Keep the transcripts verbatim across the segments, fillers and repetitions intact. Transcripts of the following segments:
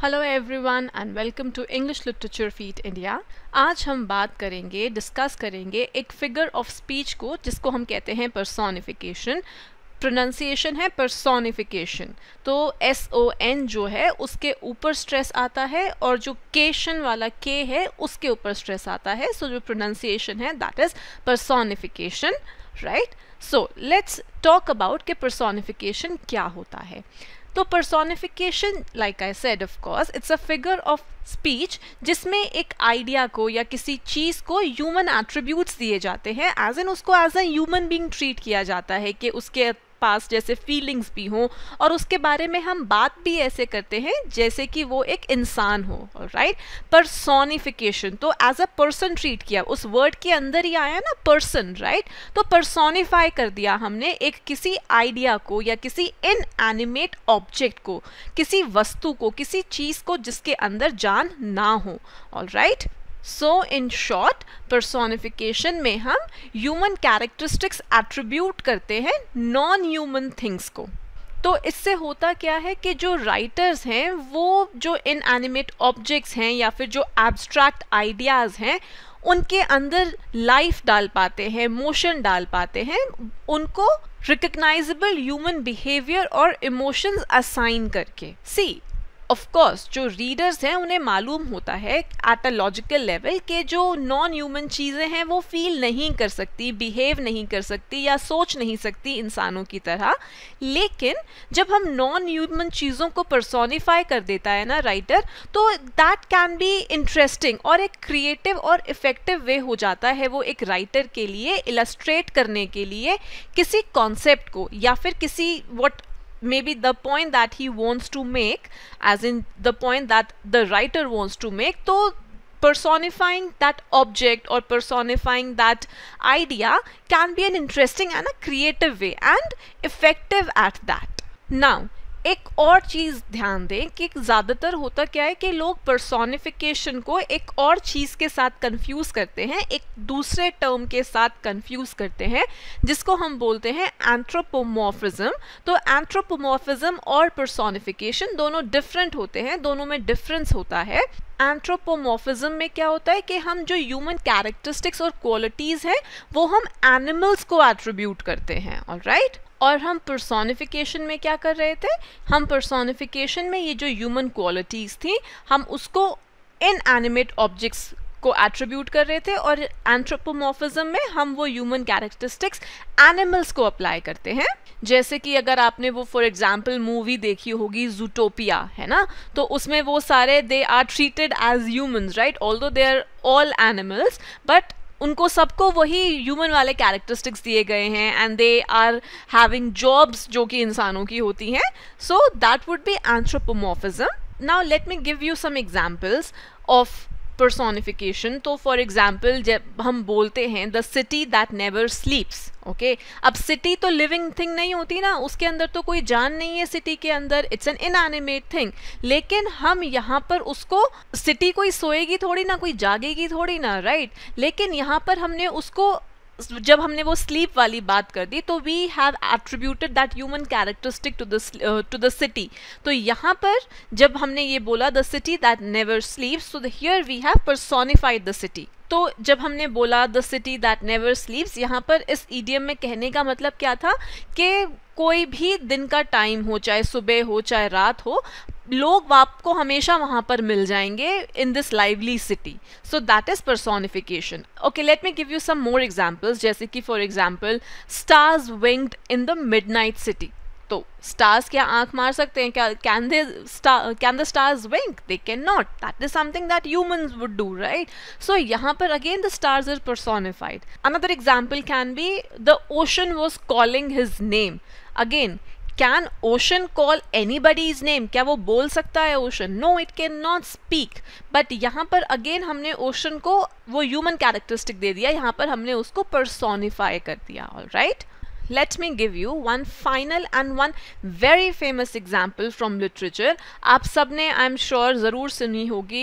Hello everyone and welcome to English literature feed India. आज हम बात करेंगे डिस्कस करेंगे एक फिगर ऑफ स्पीच को जिसको हम कहते हैं पर्सोनिफिकेशन। प्रोनाउंसिएशन है पर्सोनिफिकेशन, तो एस ओ एन जो है उसके ऊपर स्ट्रेस आता है और जो केशन वाला के है उसके ऊपर स्ट्रेस आता है। सो so, जो प्रोनाउंसिएशन है that is personification, right. So let's talk about कि पर्सोनिफिकेशन क्या होता है। तो personification, like I said, of course it's a figure of speech जिसमें एक आइडिया को या किसी चीज़ को ह्यूमन एट्रीब्यूट्स दिए जाते हैं, एज इन उसको as a human being treat किया जाता है कि उसके पास जैसे फीलिंग्स भी हों और उसके बारे में हम बात भी ऐसे करते हैं जैसे कि वो एक इंसान हो, राइट। पर्सोनिफिकेशन तो एज अ पर्सन ट्रीट किया, उस वर्ड के अंदर ही आया ना पर्सन, राइट। तो पर्सोनिफाई कर दिया हमने एक किसी आइडिया को या किसी इनएनिमेट ऑब्जेक्ट को, किसी वस्तु को, किसी चीज़ को जिसके अंदर जान ना हो, alright. So in short personification में हम ह्यूमन कैरेक्टरिस्टिक्स एट्रीब्यूट करते हैं नॉन ह्यूमन थिंग्स को। तो इससे होता क्या है कि जो राइटर्स हैं वो जो इनएनिमेट ऑब्जेक्ट्स हैं या फिर जो एब्स्ट्रैक्ट आइडियाज़ हैं उनके अंदर लाइफ डाल पाते हैं, मोशन डाल पाते हैं, उनको रिकग्नाइजेबल ह्यूमन बिहेवियर और इमोशंस असाइन करके। सी ऑफ कोर्स जो रीडर्स हैं उन्हें मालूम होता है एट अ लॉजिकल लेवल कि जो नॉन ह्यूमन चीज़ें हैं वो फील नहीं कर सकती, बिहेव नहीं कर सकती या सोच नहीं सकती इंसानों की तरह। लेकिन जब हम नॉन ह्यूमन चीज़ों को पर्सोनिफाई कर देता है ना राइटर, तो दैट कैन बी इंटरेस्टिंग और एक क्रिएटिव और इफेक्टिव वे हो जाता है वो एक राइटर के लिए इलस्ट्रेट करने के लिए किसी कॉन्सेप्ट को या फिर किसी what maybe the point that he wants to make, as in the point that the writer wants to make. So personifying that object or personifying that idea can be an interesting and a creative way and effective at that. Now एक और चीज़ ध्यान दें कि ज़्यादातर होता क्या है कि लोग पर्सोनिफिकेशन को एक और चीज़ के साथ कंफ्यूज करते हैं, एक दूसरे टर्म के साथ कंफ्यूज करते हैं जिसको हम बोलते हैं एंथ्रोपोमॉर्फिज्म। तो एंथ्रोपोमॉर्फिज्म और पर्सोनिफिकेशन दोनों डिफरेंट होते हैं, दोनों में डिफरेंस होता है। एंथ्रोपोमॉर्फिज्म में क्या होता है कि हम जो ह्यूमन कैरेक्टरिस्टिक्स और क्वालिटीज़ हैं वो हम एनिमल्स को एट्रीब्यूट करते हैं, ऑलराइट। और हम पर्सोनिफिकेशन में क्या कर रहे थे, हम पर्सोनिफिकेशन में ये जो ह्यूमन क्वालिटीज़ थी हम उसको इनएनिमेट ऑब्जेक्ट्स को एट्रीब्यूट कर रहे थे, और एंथ्रोपोमॉर्फिज्म में हम वो ह्यूमन कैरेक्टरिस्टिक्स एनिमल्स को अप्लाई करते हैं। जैसे कि अगर आपने वो फॉर एग्जांपल मूवी देखी होगी ज़ूटोपिया, है ना, तो उसमें वो सारे they are treated as humans, right, although they are all animals, but उनको सबको वही ह्यूमन वाले कैरेक्टरिस्टिक्स दिए गए हैं and they are having jobs जो कि इंसानों की होती हैं। So that would be anthropomorphism. Now let me give you some examples of personification. तो फॉर एग्जाम्पल जब हम बोलते हैं the city that never sleeps, okay, अब सिटी तो लिविंग थिंग नहीं होती ना, उसके अंदर तो कोई जान नहीं है सिटी के अंदर, इट्स एन इनएनिमेट थिंग। लेकिन हम यहाँ पर उसको, सिटी कोई सोएगी थोड़ी ना, कोई जागेगी थोड़ी ना, राइट, लेकिन यहाँ पर हमने उसको, जब हमने वो स्लीप वाली बात कर दी तो we have attributed that human characteristic to the to the city. तो यहाँ पर जब हमने ये बोला the city that never sleeps, so here we have personified the city. तो जब हमने बोला the city that never sleeps, यहाँ पर इस ईडियम में कहने का मतलब क्या था कि कोई भी दिन का टाइम हो, चाहे सुबह हो चाहे रात हो, लोग आपको हमेशा वहाँ पर मिल जाएंगे in this lively city. So that is personification. Okay, let me give you some more examples. जैसे कि for example stars winked in the midnight city. तो स्टार्स क्या आंख मार सकते हैं क्या? Can they star can the stars wink? They can not. That is something that humans would do, right. So यहाँ पर again the stars are personified. Another example can be the ocean was calling his name. Again, can ocean call anybody's name? क्या वो बोल सकता है ocean? No, it can not speak. But यहाँ पर again हमने ओशन को वो ह्यूमन कैरेक्टरिस्टिक दे दिया, यहाँ पर हमने उसको पर्सोनिफाई कर दिया, alright. Let me give you one final and one very famous example from literature. आप सबने आई एम श्योर ज़रूर सुनी होगी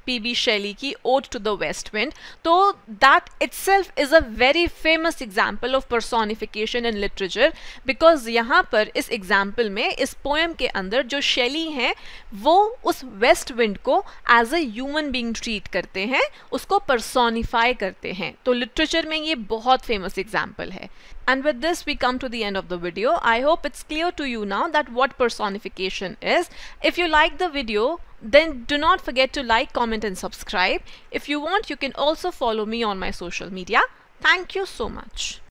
पी बी शेली की ode to the west wind, तो that itself is a very famous example of personification in literature, because यहाँ पर इस एग्जाम्पल में, इस पोएम के अंदर जो शेली हैं वो उस वेस्ट विंड को as a human being treat करते हैं, उसको पर्सोनिफाई करते हैं। तो लिटरेचर में ये बहुत फेमस एग्जाम्पल है। And with this we come to the end of the video. I hope it's clear to you now that what personification is. If you like the video, then do not forget to like, comment and subscribe. If you want, you can also follow me on my social media. Thank you so much.